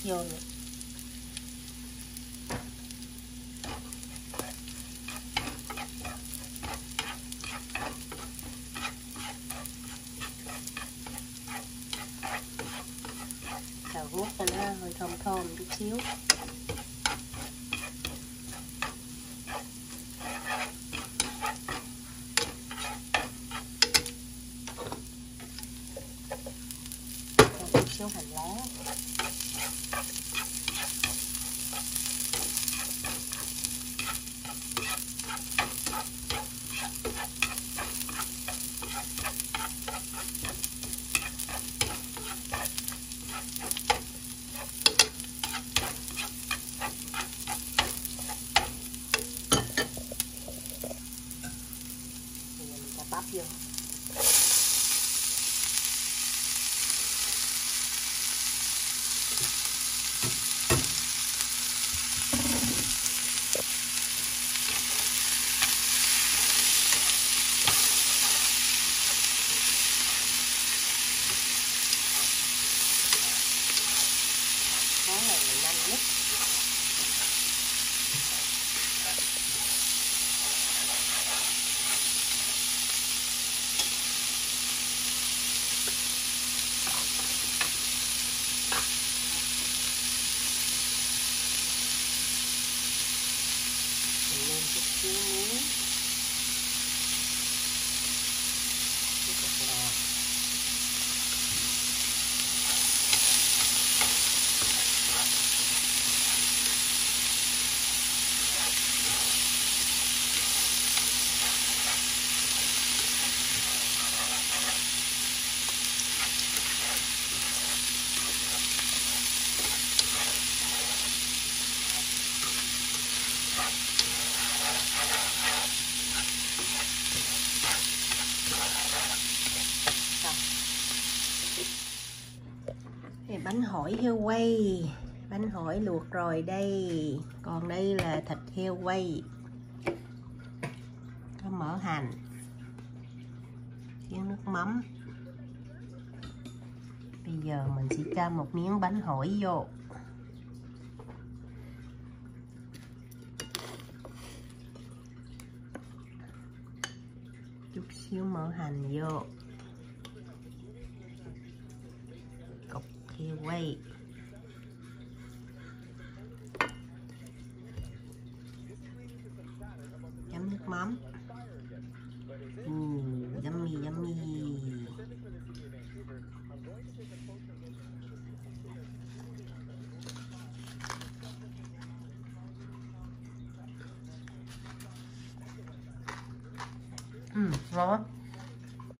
vô nữa. Xào ruốc cho nó hơi thơm thơm chút xíu. Chút xíu hành lá. Bắp vô. Món này nhanh nhất. Lên chút xíu muối, chút bột ngọt, bánh hỏi heo quay, bánh hỏi luộc rồi đây, còn đây là thịt heo quay, có mỡ hành, chiên nước mắm. Bây giờ mình sẽ cho một miếng bánh hỏi vô, chút xíu mỡ hành vô, cục heo quay, chấm nước mắm. Yummy yummy. Ngon.